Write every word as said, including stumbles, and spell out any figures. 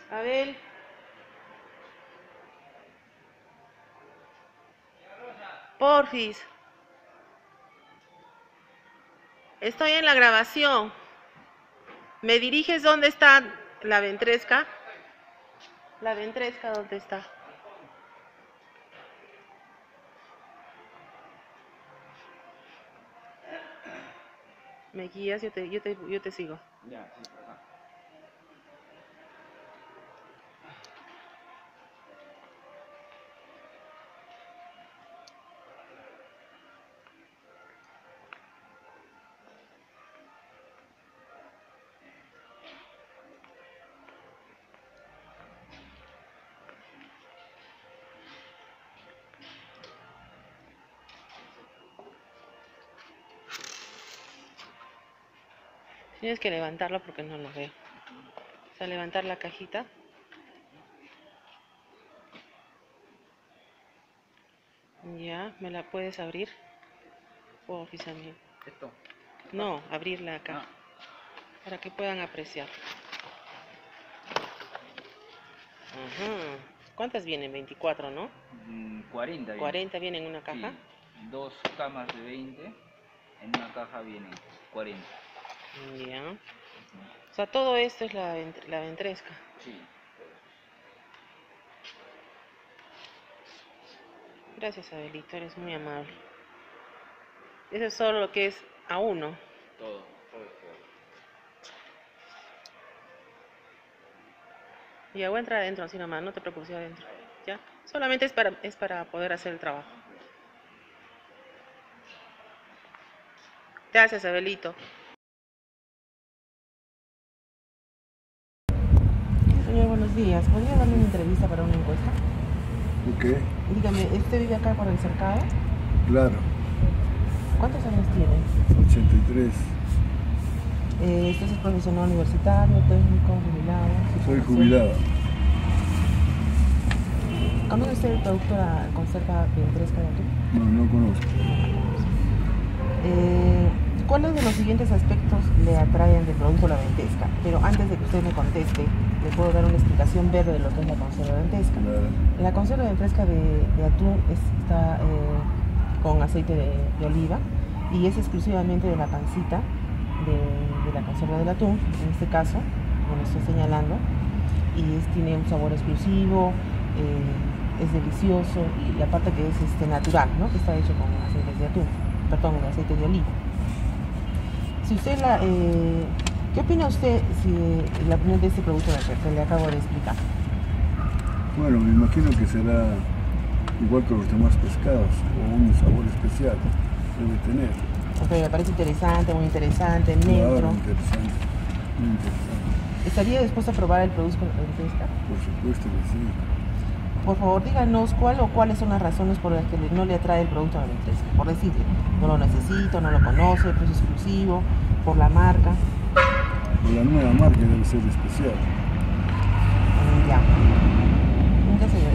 Abel. Porfis. Estoy en la grabación. ¿Me diriges dónde está la ventresca? La ventresca, ¿dónde está? Me guías, yo te, yo te, yo te sigo. Ya, sí, ajá. Tienes que levantarlo porque no lo veo. O sea, levantar la cajita. Ya, ¿me la puedes abrir? Porfis, amigo. ¿Esto? No, abrirla acá. Ah. Para que puedan apreciar. Ajá. ¿Cuántas vienen? veinticuatro, ¿no? Mm, cuarenta viene. cuarenta vienen en una caja. Sí, dos camas de veinte. En una caja vienen cuarenta. Ya. O sea, todo esto es la, vent- la ventresca. Sí. Gracias, Abelito, eres muy amable. Eso es solo lo que es a uno. Todo, todo es todo. Ya voy a entrar adentro, así nomás, no te preocupes, adentro. ¿Ya? Solamente es para, es para poder hacer el trabajo. Gracias, Abelito. Señor, buenos días. ¿Podría darle una entrevista para una encuesta? Ok, Dígame, ¿usted vive acá por el cercado? claro, ¿Cuántos años tiene? ochenta y tres. Eh, ¿Usted es profesional universitario, técnico, jubilado? Soy ¿Situación? jubilado. ¿Conoce usted el producto de la conserva ventresca de atún? No, no conozco. Eh, ¿Cuáles de los siguientes aspectos le atraen del producto la ventresca? Pero antes de que usted me conteste, le puedo dar una explicación breve de lo que es la conserva ventresca. Claro. La conserva ventresca de, de atún es- está eh, con aceite de, de oliva y es exclusivamente de la pancita de, de la conserva del atún, en este caso, como estoy señalando, y es- tiene un sabor exclusivo, eh, es delicioso y aparte que es este, natural, ¿no? Que está hecho con aceites de atún, perdón, con aceite de oliva. Si usted la, eh, ¿qué opina usted si la opinión de este producto que le acabo de explicar? Bueno, me imagino que será igual que los demás pescados o un sabor especial debe tener. Ok, me parece interesante, muy interesante, neutro. Claro, interesante, muy interesante. ¿Estaría dispuesto a probar el producto de pesca? Por supuesto que sí. Por favor, díganos cuál o cuáles son las razones por las que le- no le atrae el producto de la empresa. Por decirle, no lo necesito, no lo conoce, precio exclusivo, por la marca. Por la nueva marca debe ser especial. Mm, Ya. Ya, señor.